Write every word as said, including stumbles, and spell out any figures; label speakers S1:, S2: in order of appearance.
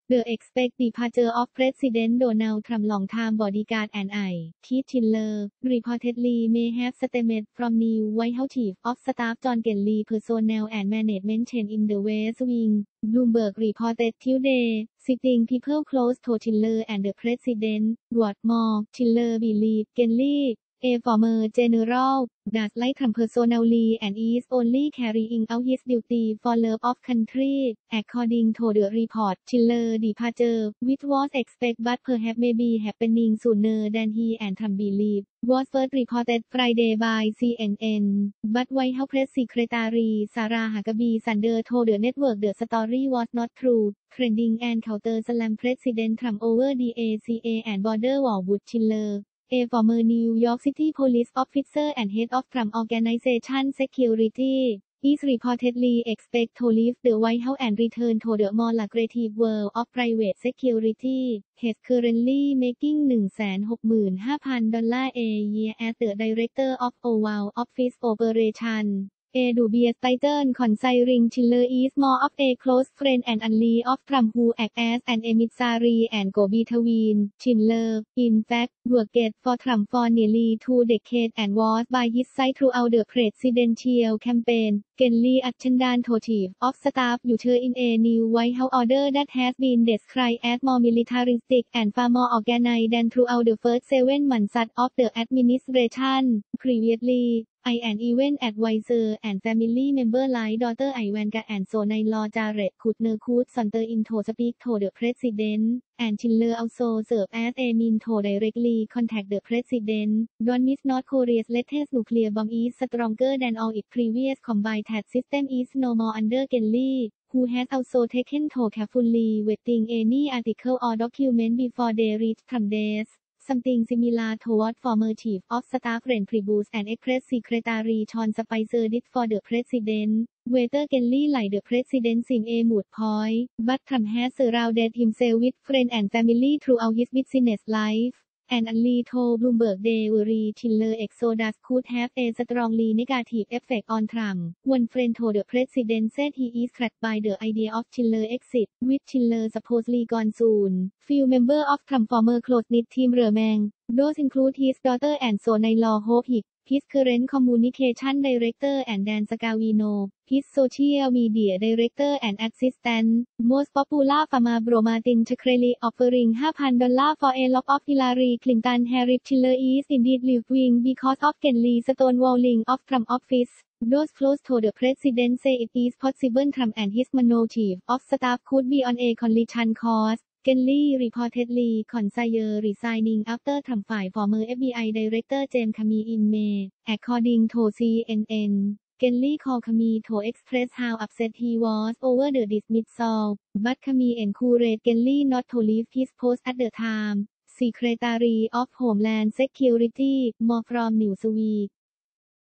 S1: The expect departure of President Donald Trump longtime bodyguard and I, Keith Schiller, reportedly may have stemmed from new White House Chief of Staff John Kelly personnel and management change in the West Wing. Bloomberg reported Tuesday, citing people close to Schiller and the president. What more, Schiller believed Kelly, a former general, does like Trump personally and is only carrying out his duty for love of country. According to the report, Schiller's departure, which was expected but perhaps may be happening sooner than he and Trump believed, was first reported Friday by C N N. But White House Press Secretary Sarah Huckabee Sanders told the network the story was not true. Trending and counter-slam President Trump over the A C A and border wall with Schiller, a former New York City police officer and head of Trump Organization Security, is reportedly expected to leave the White House and return to the more lucrative world of private security. He is currently making one hundred sixty-five thousand dollars a year as the director of Oval Office Operations. A dubious title considering Schiller is more of a close friend and ally of Trump who acts as an emissary and go-between. Schiller, in fact, worked for Trump for nearly two decades and was by his side throughout the presidential campaign. Kelly ascended to Chief of Staff usher in a new White House order that has been described as more militaristic and far more organized than throughout the first seven months of the administration. Previously, I an event advisor and family member like daughter Ivanka and son-in-law Jared Kushner could saunter in to speak to the president, and Schiller also served as a means to directly contact the president. Don't miss North Korea's latest nuclear bomb is stronger than all its previous combined attack system is no more under Kelly, who has also taken to carefully vetting any article or document before they reach Trump's desk. Something similar to what former Chief of Staff Reince Priebus and ex-Press Secretary Sean Spicer did for the president. Whether Kelly like the president seems a moot point, but Trump has surrounded himself with friends and family throughout his business life. And only told Bloomberg they worry Schiller's exodus could have a strongly negative effect on Trump. One friend told the president said he is cracked by the idea of Schiller's exit, with Schiller supposedly gone soon. Few members of Trump's former close-knit team remain. Those include his daughter and son-in-law Hope Hicks, his current communication director and Dan Scavino, his social media director and assistant. Most popular farmer Bro Martin Shkreli offering five thousand dollars for a lock of Hillary Clinton Harris. Schiller is indeed left-wing because of Kelly's stonewalling of Trump office. Those close to the president say it is possible Trump and his Mano chief of staff could be on a collision course. Kelly reportedly considered resigning after Trump fired former F B I Director James Comey in May. According to C N N, Kelly called Comey to express how upset he was over the dismissal, but Comey encouraged Kelly not to leave his post at the time. Secretary of Homeland Security, more from Newsweek.